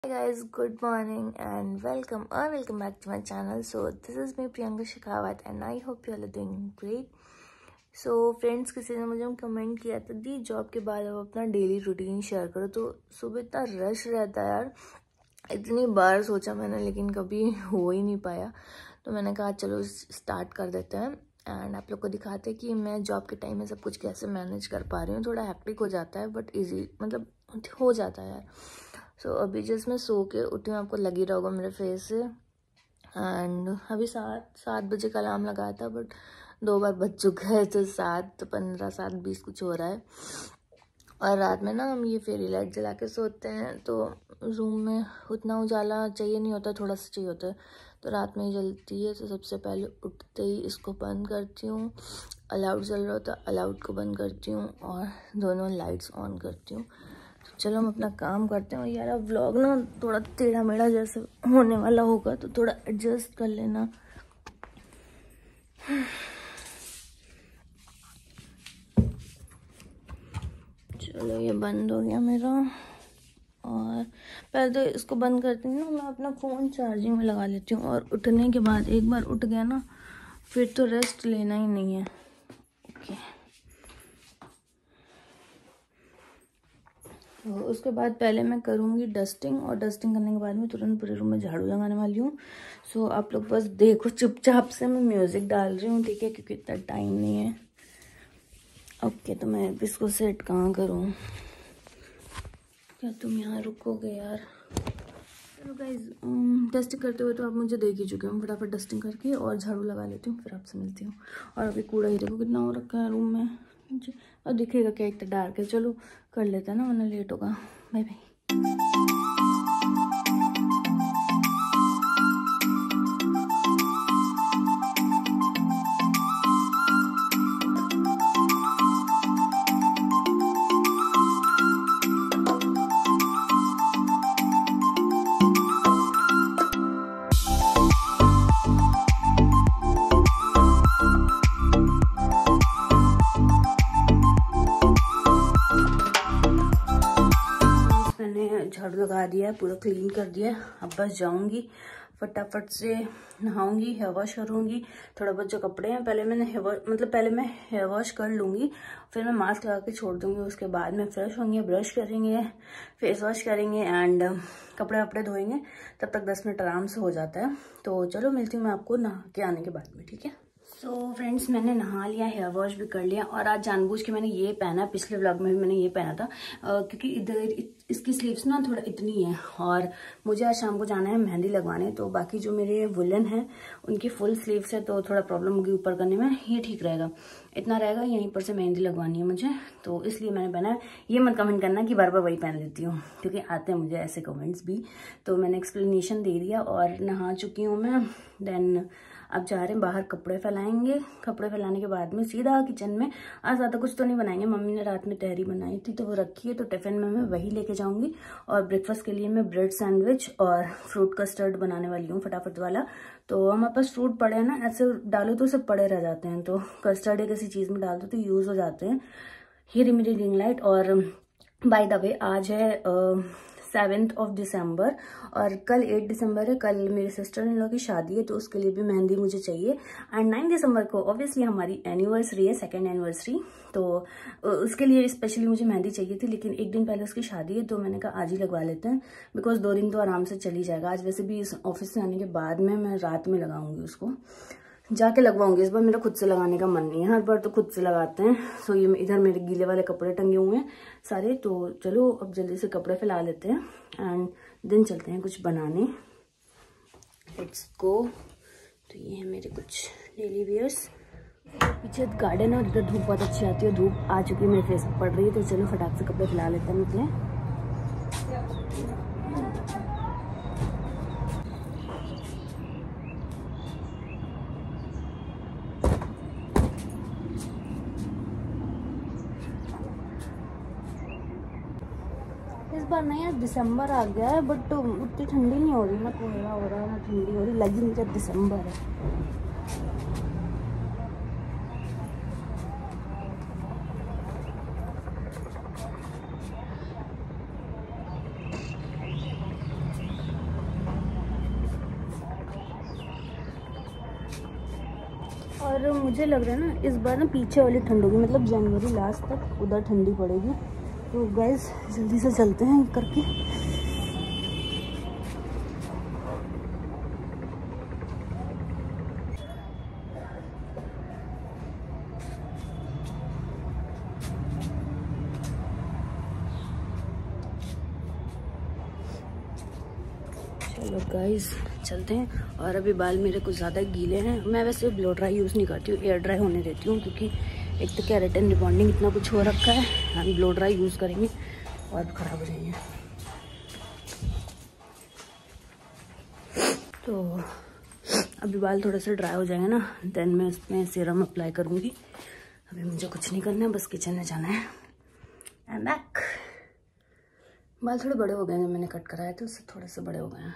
Hey guys, good morning and welcome back to my channel. So this is me Priyanka Shekhawat and I hope you all are doing great. So friends, किसी ने मुझे comment किया था दी job के बाद अब अपना daily routine share करो। तो सुबह इतना रश रहता है यार, इतनी बार सोचा मैंने लेकिन कभी हो ही नहीं पाया। तो मैंने कहा चलो स्टार्ट कर देते हैं एंड आप लोग को दिखाते हैं कि मैं जॉब के टाइम में सब कुछ कैसे मैनेज कर पा रही हूँ। थोड़ा हैक्टिक हो जाता है बट ईजी मतलब हो जाता है यार। सो अभी जस्ट मैं सो के उठी हूँ, आपको लग ही रहा होगा मेरे फेस से। एंड अभी 7 बजे का अलार्म लगाया था बट 2 बार बज चुका है, तो 7:15 7:20 कुछ हो रहा है। और रात में ना हम ये फेरी लाइट जला के सोते हैं तो रूम में उतना उजाला चाहिए नहीं होता, थोड़ा सा चाहिए होता है, तो रात में ही जलती है। तो सबसे पहले उठते ही इसको बंद करती हूँ, अलाउड चल रहा होता अलाउड को बंद करती हूँ और दोनों लाइट्स ऑन करती हूँ। तो चलो हम अपना काम करते हैं। यार अब व्लॉग ना थोड़ा टेढ़ा मेढ़ा जैसे होने वाला होगा तो थोड़ा एडजस्ट कर लेना। चलो ये बंद हो गया मेरा, और पहले तो इसको बंद करती हूँ ना, मैं अपना फ़ोन चार्जिंग में लगा लेती हूँ। और उठने के बाद एक बार उठ गया ना फिर तो रेस्ट लेना ही नहीं है। ओके, तो उसके बाद पहले मैं करूँगी डस्टिंग, और डस्टिंग करने के बाद में तुरंत पूरे रूम में झाड़ू लगाने वाली हूँ। सो आप लोग बस देखो, चुपचाप से मैं म्यूज़िक डाल रही हूँ, ठीक है, क्योंकि इतना टाइम नहीं है। ओके, तो मैं इसको सेट कहाँ करूँ? क्या तुम यहाँ रुकोगे यार? चलो गाइज, डस्टिंग करते हुए तो आप मुझे देख ही चुके हो। फटाफट डस्टिंग करके और झाड़ू लगा लेती हूँ, फिर आपसे मिलती हूँ। और अभी कूड़ा ही देखो कितना हो रखा है रूम में, और दिखेगा क्या, इतना डार्क है। चलो कर लेते हैं ना, वरना लेट होगा। Bye bye. झाड़ू लगा दिया है, पूरा क्लीन कर दिया है। अब बस जाऊंगी फटाफट से, नहाऊंगी, हेयर वॉश करूंगी। थोड़ा बहुत जो कपड़े हैं पहले मैंने पहले मैं हेयर वॉश कर लूंगी, फिर मैं मास्क लगा के छोड़ दूंगी। उसके बाद में फ्रेश होंगे, ब्रश करेंगे, फेस वॉश करेंगे एंड कपड़े वपड़े धोएंगे। तब तक 10 मिनट आराम से हो जाता है। तो चलो मिलती हूँ मैं आपको नहा के आने के बाद में, ठीक है। सो फ्रेंड्स, मैंने नहा लिया, हेयर वॉश भी कर लिया, और आज जानबूझ के मैंने ये पहना। पिछले व्लॉग में भी मैंने ये पहना था क्योंकि इधर इसकी स्लीव्स ना थोड़ा इतनी है, और मुझे आज शाम को जाना है मेहंदी लगवाने। तो बाकी जो मेरे वुलन है उनकी फुल स्लीव्स है, तो थोड़ा प्रॉब्लम होगी ऊपर करने में। ये ठीक रहेगा, इतना रहेगा। यहीं पर से मेहंदी लगवानी है मुझे, तो इसलिए मैंने पहना है। ये मत कमेंट करना कि बार बार वही पहन लेती हूँ, क्योंकि आते हैं मुझे ऐसे कमेंट्स भी। तो मैंने एक्सप्लेनेशन दे दिया और नहा चुकी हूँ मैं। देन अब जा रहे हैं बाहर, कपड़े फैलाएंगे। कपड़े फैलाने के बाद में सीधा किचन में। आज ज़्यादा कुछ तो नहीं बनाएंगे, मम्मी ने रात में तहरी बनाई थी तो वो रखी है, तो टिफिन में मैं वही लेके जाऊंगी। और ब्रेकफास्ट के लिए मैं ब्रेड सैंडविच और फ्रूट कस्टर्ड बनाने वाली हूँ, फटाफट वाला। तो हमारे पास फ्रूट पड़े हैं ना, ऐसे डालो तो सब पड़े रह जाते हैं, तो कस्टर्ड किसी चीज़ में डाल दो तो यूज़ हो जाते हैं। ये रही मेरी रिंग लाइट। और बाय द वे आज है 7 दिसंबर और कल 8 दिसंबर है। कल मेरे सिस्टर इन लॉ की शादी है, तो उसके लिए भी मेहंदी मुझे चाहिए। एंड 9 दिसंबर को ऑब्वियसली हमारी एनिवर्सरी है, 2nd एनिवर्सरी, तो उसके लिए स्पेशली मुझे मेहंदी चाहिए थी। लेकिन एक दिन पहले उसकी शादी है, तो मैंने कहा आज ही लगवा लेते हैं, बिकॉज 2 दिन तो आराम से चली जाएगा। आज वैसे भी इस ऑफिस से आने के बाद में मैं रात में लगाऊंगी, उसको जाके लगवाऊंगी। इस बार मेरा खुद से लगाने का मन नहीं है, हर बार तो खुद से लगाते हैं। सो ये इधर मेरे गीले वाले कपड़े टंगे हुए हैं सारे। तो चलो अब जल्दी से कपड़े फैला लेते हैं एंड दिन चलते हैं कुछ बनाने। Let's go. तो ये है मेरे कुछ डेली वेयर्स। पीछे गार्डन है और इधर धूप बहुत अच्छी आती है, धूप आ चुकी है, मेरे फेस पर पड़ रही है। तो चलो फटाक से कपड़े फैला लेते हैं निकले। इस बार नहीं यार, दिसंबर आ गया है बट उतनी ठंडी नहीं हो रही, ना कोहरा हो रहा है ना ठंडी हो रही, लगी मुझे दिसंबर है। और मुझे लग रहा है ना इस बार ना पीछे वाली ठंड होगी, मतलब जनवरी लास्ट तक उधर ठंडी पड़ेगी। तो गाइस जल्दी से चलते हैं करके। चलो गाइस चलते हैं। और अभी बाल मेरे कुछ ज़्यादा गीले हैं। मैं वैसे ब्लो ड्राई यूज़ नहीं करती हूँ, एयर ड्राई होने देती हूँ, क्योंकि एक तो केराटिन रिबॉन्डिंग इतना कुछ हो रखा है, हम ब्लो ड्राई यूज़ करेंगे और ख़राब हो जाएंगे। तो अभी बाल थोड़ा सा ड्राई हो जाएंगे ना, देन मैं उसमें सीरम अप्लाई करूँगी। अभी मुझे कुछ नहीं करना है, बस किचन में जाना है। I am back. बाल थोड़े बड़े हो गए हैं, मैंने कट कराया था उससे थोड़े से बड़े हो गए हैं।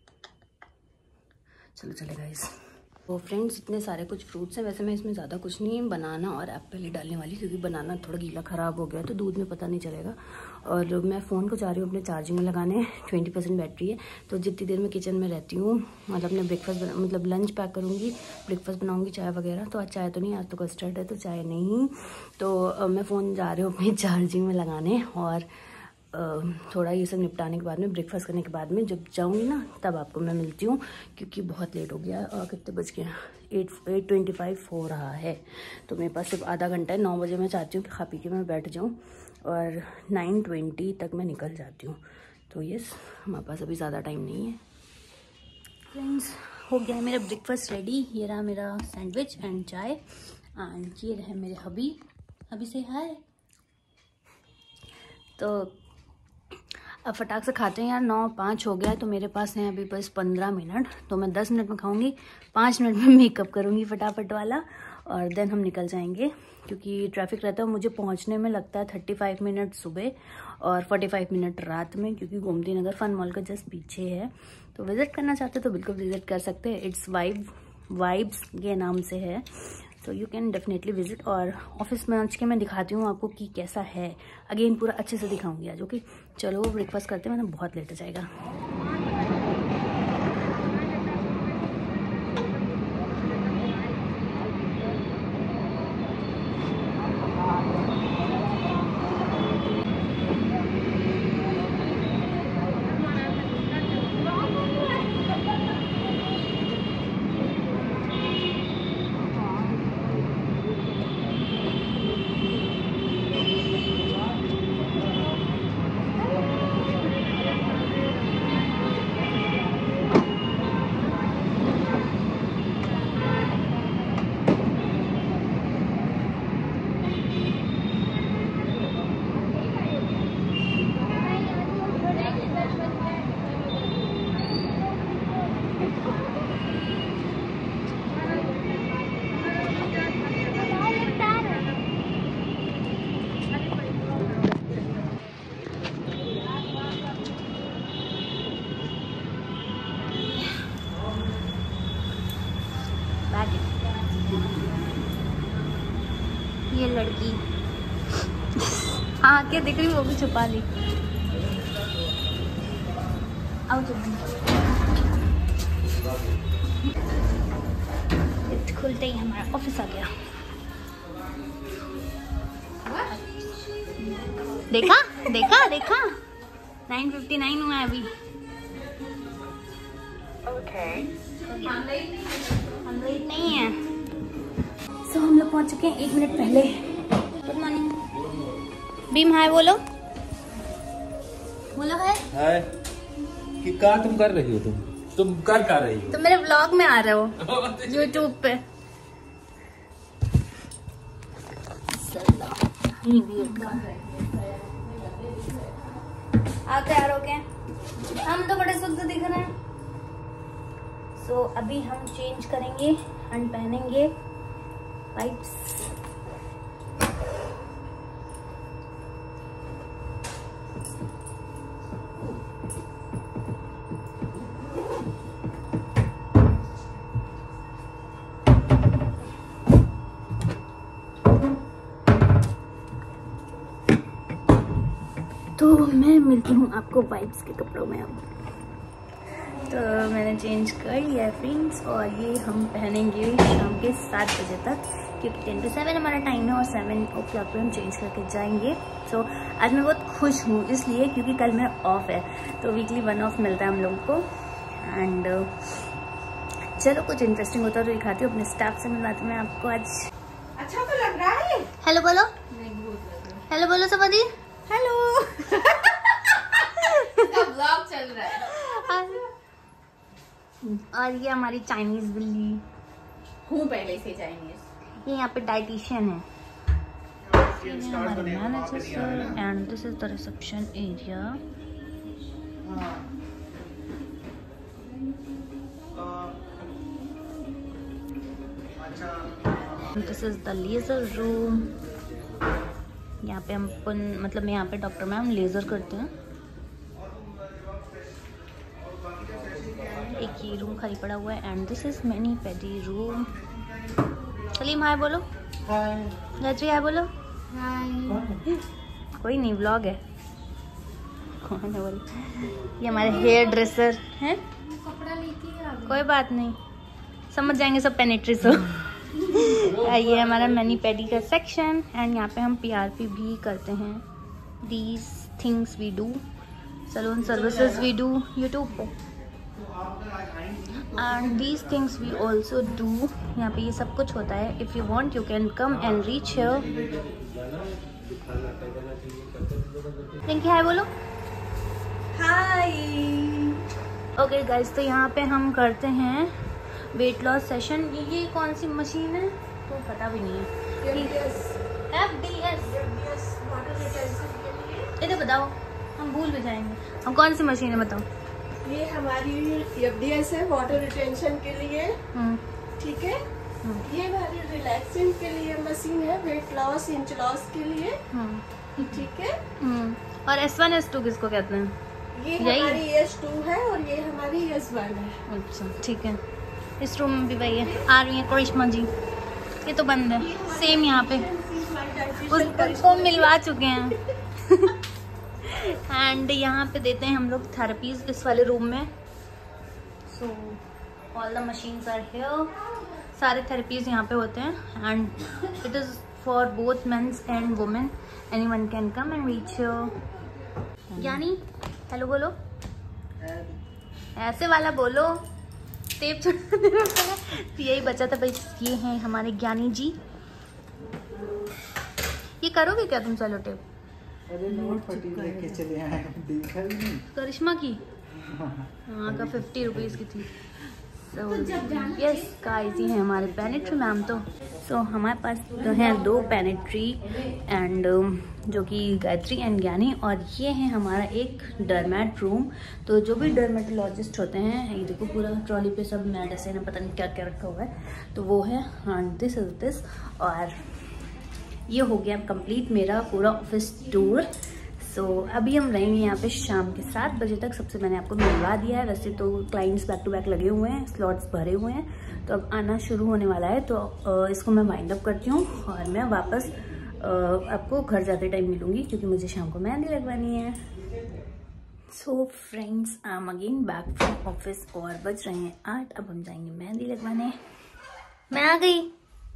चलो चले गाइस। तो फ्रेंड्स इतने सारे कुछ फ्रूट्स हैं। वैसे मैं इसमें ज़्यादा कुछ नहीं है, बनाना और एप्पल ही डालने वाली, क्योंकि बनाना थोड़ा गीला ख़राब हो गया तो दूध में पता नहीं चलेगा। और मैं फ़ोन को जा रही हूँ अपने चार्जिंग में लगाने, 20% बैटरी है। तो जितनी देर मैं किचन में रहती हूँ, मतलब अपने ब्रेकफास्ट मतलब लंच पैक करूँगी, ब्रेकफास्ट बनाऊँगी, चाय वगैरह। तो आज चाय तो नहीं, आज तो कस्टर्ड है तो चाय नहीं। तो मैं फ़ोन जा रही हूँ अपनी चार्जिंग में लगाने, और थोड़ा ये सब निपटाने के बाद में, ब्रेकफास्ट करने के बाद में जब जाऊंगी ना, तब आपको मैं मिलती हूँ, क्योंकि बहुत लेट हो गया। और कितने बज गए? 8:25 हो रहा है। तो मेरे पास सिर्फ आधा घंटा है। 9 बजे मैं चाहती हूँ कि खा पी के मैं बैठ जाऊँ, और 9:20 तक मैं निकल जाती हूँ। तो यस, हमारे पास अभी ज़्यादा टाइम नहीं है। फ्रेंड्स हो गया है मेरा ब्रेकफास्ट रेडी। ये रहा मेरा सैंडविच एंड चाय, एंड ये रहे मेरे हबी से हाय। तो अब फटाक से खाते हैं यार, 9:05 हो गया है। तो मेरे पास है अभी बस 15 मिनट। तो मैं 10 मिनट में खाऊंगी, 5 मिनट में मेकअप करूंगी फटाफट वाला, और देन हम निकल जाएंगे, क्योंकि ट्रैफिक रहता है। मुझे पहुंचने में लगता है 35 मिनट सुबह और 45 मिनट रात में, क्योंकि गोमती नगर फन मॉल का जस्ट पीछे है। तो विजिट करना चाहते तो बिल्कुल विजिट कर सकते हैं। इट्स वाइब्स के नाम से है, तो यू कैन डेफिनेटली विजिट। और ऑफिस में पहुंच के मैं दिखाती हूँ आपको कि कैसा है, अगेन पूरा अच्छे से दिखाऊंगी आज। ओके चलो ब्रेकफास्ट करते हैं, वरना बहुत लेट हो जाएगा। ये लड़की हाँ क्या दिख रही, वो भी छुपा ली। आओ खुलते ही हमारा ऑफिस आ गया। देखा देखा देखा 9:59 हुआ है अभी। हम लेट नहीं है। सो हम लोग पहुंच चुके हैं 1 मिनट पहले। गुड मॉर्निंग बीम, हाय बोलो हाय। कि क्या तुम कर रही हो? तुम कर क्या रही हो? तुम मेरे व्लॉग में आ रहे हो यूट्यूब पे। आप तैयार हो गए? हम तो बड़े सुंदर दिख रहे हैं। सो अभी हम चेंज करेंगे एंड पहनेंगे पाइप्स। तो मैं मिलती हूँ आपको वाइब्स के कपड़ों में अब। तो मैंने चेंज कर लिया है फ्रेंड्स, और ये हम पहनेंगे शाम के 7 बजे तक, क्योंकि 10 to 7 हमारा टाइम है और 7 o'clock पे हम चेंज करके जाएंगे। सो आज मैं बहुत खुश हूँ इसलिए क्योंकि कल मेरा ऑफ है, तो वीकली 1 ऑफ मिलता है हम लोगों को। एंड चलो कुछ इंटरेस्टिंग होता है तो दिखाती हूँ, अपने स्टाफ से मिलवाती हूँ मैं आपको आज। अच्छा तो लग रहा है। हेलो बोलो, हेलो बोलो सबदी, हेलो। ब्लॉग चल रहा है। और ये हमारी चाइनीज बिल्ली हूँ पहले से चाइनीज। ये यहाँ पे डाइटिशियन है, हमारे manager sir, and this is the reception area. This is the laser room. यहाँ पे हम मतलब यहाँ पे डॉक्टर मैम लेजर करते हैं। एक ये रूम खाली पड़ा हुआ है, and this is mani pedi room. Salim hi बोलो, गायत्री हाय बोलो। कोई नहीं, व्लॉग है। कौन है बोलो? ये हमारे हेयर ड्रेसर हैं। कपड़ा लेके कोई बात नहीं, समझ जाएंगे सब पेनिट्री से। ये हमारा मैनी पेडी का सेक्शन, एंड यहाँ पे हम PRP भी करते हैं। These things we do, salon services we do YouTube पे, and these things we also do. यहाँ पे ये सब कुछ होता है। If you want you can come and reach here. Rinki hi बोलो। हाय। ओके गाइस, तो यहाँ पे हम करते हैं वेट लॉस सेशन। ये कौन सी मशीन है तो पता भी नहीं है। FDS इधर बताओ, हम भूल भी जाएंगे। हम कौन सी मशीन है बताओ। ये हमारी FDS है, वाटर रिटेंशन के लिए। ठीक है। ये हमारी रिलैक्सिंग के लिए मशीन है, वेट लॉस, इंच लॉस के लिए। ठीक है। और S1 S2 किसको कहते हैं? ये हमारी S2 है और ये हमारी S1 है। अच्छा ठीक है। इस रूम में भी वही है। आ रही है करिश्मा जी। ये तो बंद है। सेम यहाँ पे उसको मिलवा चुके हैं। एंड यहाँ पे देते हैं हम लोग थेरेपीज इस वाले रूम में। So all the machines are here. सारे थेरेपीज यहाँ पे होते हैं, and it is for both mens and women. Anyone can come and reach here. यानी हेलो बोलो, ऐसे वाला बोलो। टेप तो यही बचा था भाई। ये हैं हमारे ज्ञानी जी। ये करोगे क्या तुम सेलो टेप? अरे नोट फटी लेके चले आए, देखा ही नहीं। करिश्मा की हाँ का 50 रुपीज़ की थी। यस गाइस, ये हैं हमारे पेनिट्री मैम। तो हमारे पास तो हैं 2 पेनिट्री एंड जो कि गायत्री एंड ज्ञानी, और ये है हमारा एक डरमैट रूम। तो जो भी डर्मेटोलॉजिस्ट होते हैं, ये देखो पूरा ट्रॉली पे सब मेडिसिन है, पता नहीं क्या क्या रखा हुआ है, तो वो है। हाँ दिस इज दिस। और ये हो गया कंप्लीट मेरा पूरा ऑफिस टूर। सो अभी हम रहेंगे यहाँ पे शाम के 7 बजे तक। सबसे मैंने आपको मिलवा दिया है। वैसे तो क्लाइंट्स बैक टू बैक लगे हुए हैं, स्लॉट्स भरे हुए हैं, तो अब आना शुरू होने वाला है। तो इसको मैं वाइंड अप करती हूँ और मैं वापस आपको घर जाते टाइम मिलूंगी, क्योंकि मुझे शाम को मेहंदी लगवानी है। So friends, I am again back from office और बज रहे हैं 8। अब हम जाएंगे मेहंदी लगवाने। मैं आ गई।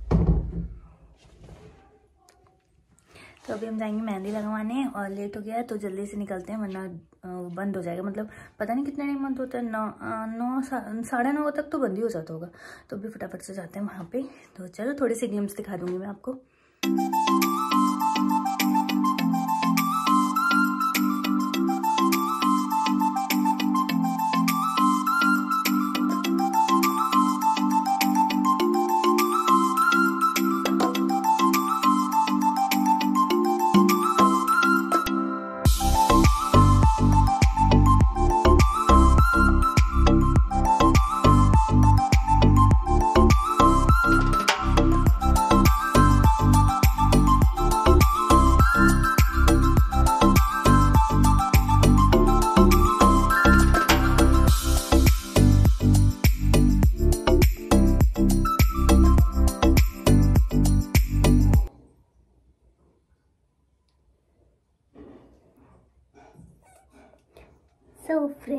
तो अभी हम जाएंगे मेहंदी लगवाने, और लेट हो गया है तो जल्दी से निकलते हैं, वरना बंद हो जाएगा। मतलब पता नहीं कितने टाइम बंद होता है, 9 साढ़े 9 तक तो बंद ही हो जाता होगा। तो अभी फटाफट से जाते हैं वहाँ पे। तो चलो थोड़ी सी ग्लिम्स दिखा दूंगी मैं आपको।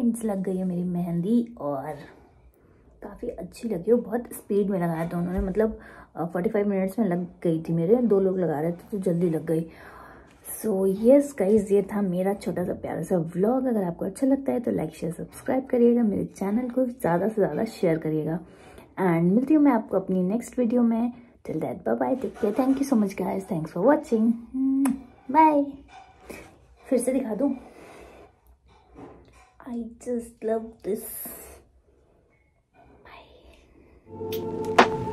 पॉइंट्स लग गई है मेरी मेहंदी और काफ़ी अच्छी लगी। वो बहुत स्पीड में लगाया था उन्होंने, मतलब 45 मिनट्स में लग गई थी मेरे, 2 लोग लगा रहे थे तो जल्दी लग गई। सो यस गाइज, ये था मेरा छोटा सा प्यारा सा व्लॉग। अगर आपको अच्छा लगता है तो लाइक शेयर सब्सक्राइब करिएगा, मेरे चैनल को ज़्यादा से ज़्यादा शेयर करिएगा एंड मिलती हूँ मैं आपको अपनी नेक्स्ट वीडियो में। Till that bye bye, take care, thank you so much guys, thanks for watching, bye. फिर से दिखा दूँ, I just love this, bye.